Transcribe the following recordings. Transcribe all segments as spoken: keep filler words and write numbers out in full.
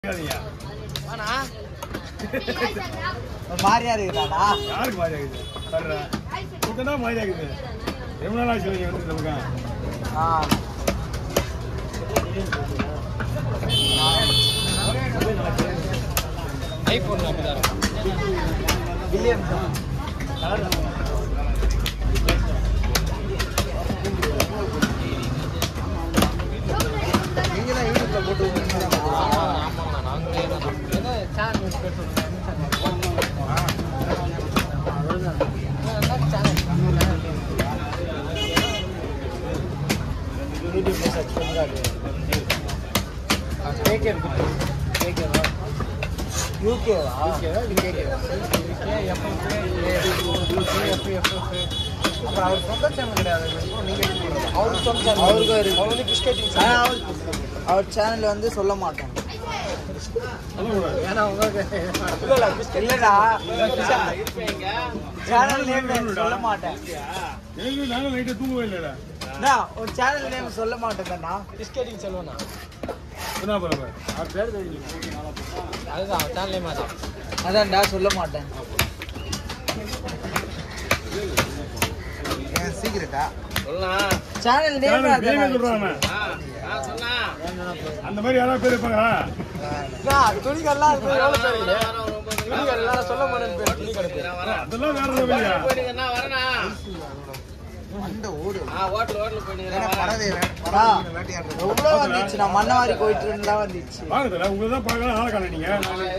மாரியா இருக்குதாடா யாருக்கு மாரியா இருக்குது வர்ற சுத்தனா மாரியா இருக்குது எவ்வளவு நாள் ஆச்சு வந்து நமக்கு ஆ ஐபோன் அப்படிதான் வில்லியம் நீங்க தான் யூடியூப்ல போட்டு அவர் சொந்த சேனல் கிடையாது அவர் சொந்த அவருக்கு அவருக்கு பிஸ்கெட்டிங் அவர் சேனல் வந்து சொல்ல மாட்டோம் ஏன்னா உங்களுக்கு இல்லடா சேனல் நேம் சொல்ல மாட்டேன் நானும் நைட்டு தூங்கவே இல்லைடா ஒரு சேனல் நேம் சொல்ல மாட்டேங்கண்ணா பிஸ்கெட்டிங் சொல்லுவேண்ணா என்ன பரவாயில்ல அவர் பேர் அதுதான் சேனல் நேம் அதான் அதான்டா சொல்ல மாட்டேன் சீக்கிரட்டா சொல்லலாம் சேனல் நேம் சொல்றாங்க அந்த மாதிரி யாராவது பேர் இருப்பாங்க துணிகள்லாம் துணிகள்லாம் சொல்ல மாட்டேன் துணி கிடக்கு அதெல்லாம் வேற இல்லையா எவ்வளவு வந்துச்சு நான் மண்ணவாரி போயிட்டு இருந்தா வந்துச்சு பாருங்க உங்களுக்கு தான் பார்க்கலாம் ஆளை காண நீங்க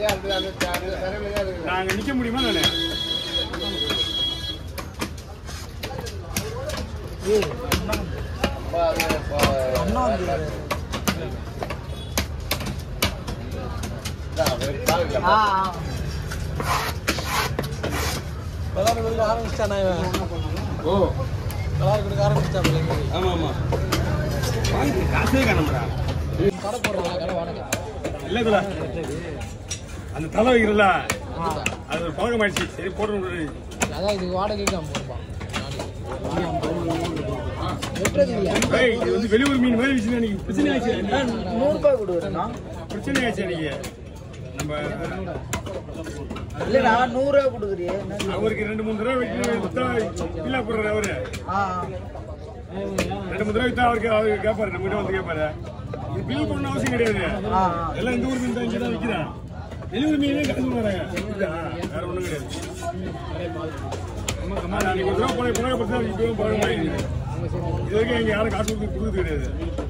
நாங்க நிக்க முடியுமா நானு ஆரம்பிச்சிட்டானா ஓ கலார் கொடுக்க ஆரம்பிச்சிட்டா ஆமா ஆமா காசே காணமுடா கடை போடுறாங்க கடை வாடகை இல்ல இதுல அந்த தலை வைக்கிறல அது ஒரு பழக்கம் ஆயிடுச்சு சரி போட்டு அதான் இது வாடகைக்கு ஐம்பது ரூபாய் இது வந்து வெளியூர் மீன் மாதிரி வச்சு எனக்கு பிரச்சனை ஆச்சு நூறு ரூபாய் கொடுக்குறேன்னா பிரச்சனை ஆச்சு எனக்கு நம்ம இல்லடா நூறு ரூபாய் கொடுக்குறியே அவருக்கு ரெண்டு மூணு தடவை வித்தா இல்ல போடுறாரு அவரு ரெண்டு மூணு தடவை வித்தா அவருக்கு அவரு கேட்பாரு நம்ம கிட்ட வந்து கேட்பாரு இது பில் பண்ண அவசியம் கிடையாது எல்லாம் இந்த ஊர் மீன் தான் இங்கதான் விற்கிறான் வெளியூர் மீனே காசு வராங்க வேற ஒண்ணும் கிடையாது நீங்க ஒரு ரூபா போன புனக பத்தி இப்பவும் பழக்கம் ஆயிடுது இது வரைக்கும் எங்க யாரும் காசு கொடுத்து கொடுக்குறது கிடையாது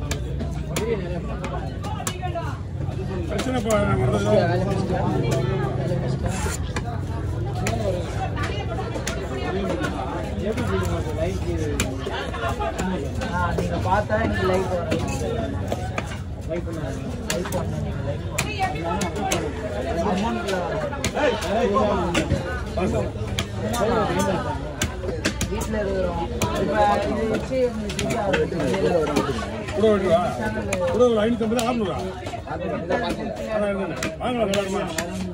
பிரச்சனை நீங்க பார்த்தா எனக்கு லைக் லைக் பண்ண லைக் பண்ண அமௌண்ட்ல வீட்டில் இருக்கிறோம் இப்போ இது வச்சு ஐநூத்தி ஐம்பது ஆறுநூறா வாங்கலாம்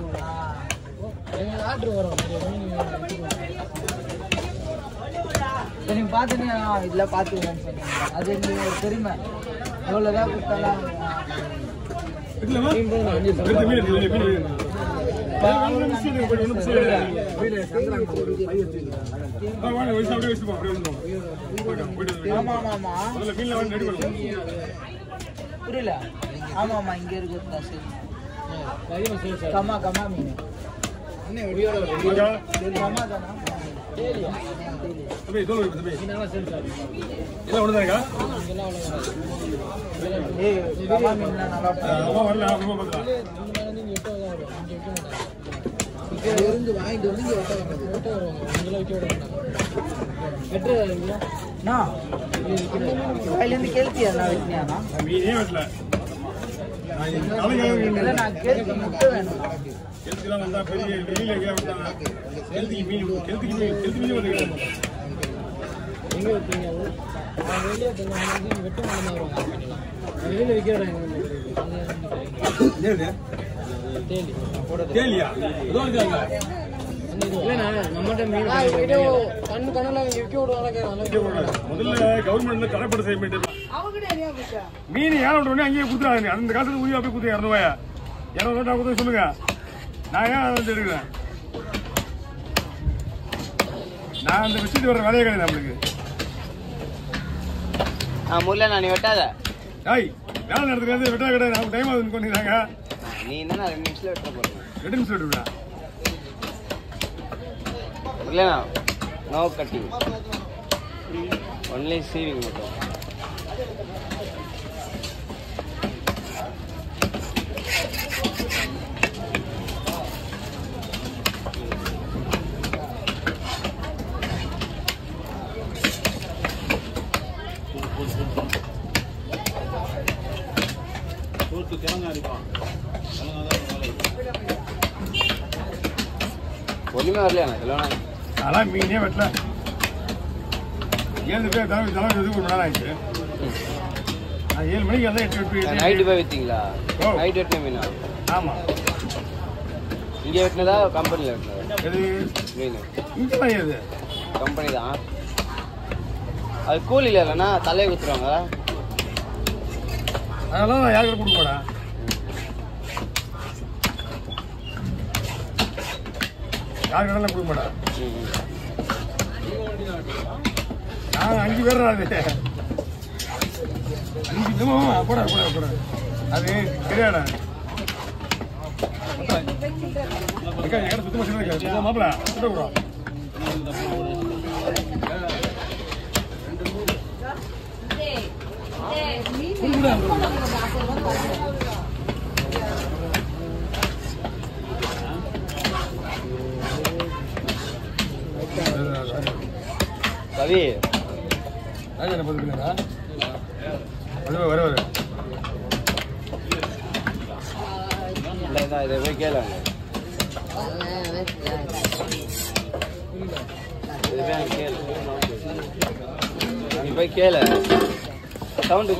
ஆர்டர் வரும் நீங்கள் பார்த்துன்னு இதில் பார்த்துக்கிறேன்னு சொன்னீங்க அது எங்களுக்கு ஒரு பெருமை எவ்வளோதான் கொடுத்தாலும் புரியல ஆமா ஆமா இங்க இருக்கிறதா சரி கம்மா கம்மா மீன் கம்மா தானா கம்மா மீன் நல்லா இருந்து வாங்கிட்டு வந்து இருந்து கேள்வியா மீனே வரல நான் கேள்வி முட்டை வேணும் கெளுத்திலாம் வந்தா பெரிய வெளியில எங்கேயா வந்தாங்க கெளுத்திக்கு மீன் கெளுத்திக்கு மீன் கெளுத்தி மீன் வந்து எங்கே வைப்பீங்க வெளியே வெட்டு மரம் வருவாங்க வெளியில் விற்கிறேன் தேலி தேலியா முதல்ல கவர்மெண்ட்ல தடைப்பட செய்ய மீன் ஏன் உடனே அங்கேயே கொடுத்துறாங்க அந்த காலத்துல உயிரை போய் கொடுத்து இரநூறுவாயா இரநூறு நோட்டா கொடுத்து சொல்லுங்க. நான் ஏன் வந்து எடுக்கிறேன்? நான் அந்த வச்சுட்டு வர வேலையே கிடையாது நம்மளுக்கு. ஆ முல்ல நான் நீ வெட்டாத. ஐய் வேலை நடத்துக்கு வந்து வெட்டா கிடையாது. அவங்க டைம் ஆகுதுன்னு கொண்டிருந்தாங்க. நீ என்ன ரெண்டு நிமிஷத்துல வெட்ட போறேன். ரெண்டு நிமிஷம் வெட்டுவிடா. இல்லைண்ணா நோ கட்டிங் ஒன்லி சீவிங் மட்டும். ஒண்ணுமே வரலையா இல்லைண்ணா? அதெல்லாம் மீனே வெட்டல. ஏழு பேர் தலைமை தலைமை இது ஒரு நாள் ஆயிடுச்சு. நான் ஏழு மணிக்கு எல்லாம் எட்டு எட்டு நைட்டு போய் விற்றீங்களா? நைட் வெட்டின மீனா? ஆமாம். இங்கே வெட்டினதா கம்பெனியில் வெட்டினதா? எது மீன் இங்கெல்லாம் ஏது கம்பெனி தான். அது கூலி இல்லைண்ணா, தலையை குத்துருவாங்க. அதெல்லாம் நான் யாருக்கும் கொடுக்க மாட்டேன். யாருக்கு கடலாம் கொடுக்க மாட்டேன். நான் அஞ்சு பேர் அது அஞ்சு நிமிஷமா போட போட போட அது தெரியாடா. சுத்தமா சொல்லுங்க மாப்பிள கூட கவி என்ன பதிலுங்களா? அது வர வர இல்லை இதை போய் கேளுங்க. இது போய் கேளு. நீ போய் கேளு. சவுண்டு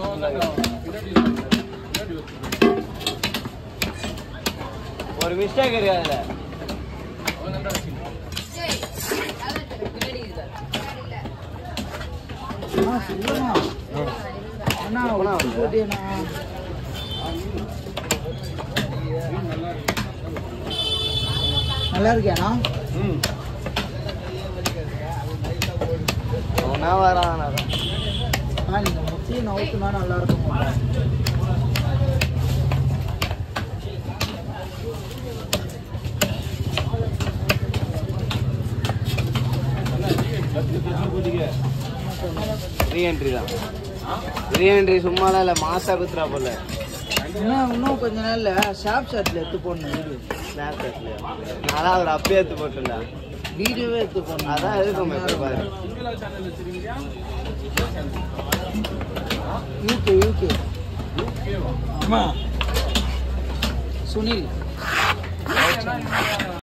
ஒரு மிஸ்டேக் இருக்கு அதில். நல்லா இருக்கியாண்ணா? அவனா வரான். நீங்க முக்கிய நவுத்துனா நல்லா இருக்கும். ரீஎன்ட்ரி தான். ரீஎன்ட்ரி சும்மாலாம் இல்லை, மாசா குத்துறா போல. இன்னும் இன்னும் கொஞ்ச நாள்ல ஷாப் ஷாட்ல எடுத்து போடணும். வீடியோ ஸ்னாப் சாட்ல நான் அவர் அப்பயே எடுத்து போட்டுருந்தேன். வீடியோவே எடுத்து போடணும். அதான் இருக்கும் பாரு. UK UK Sunil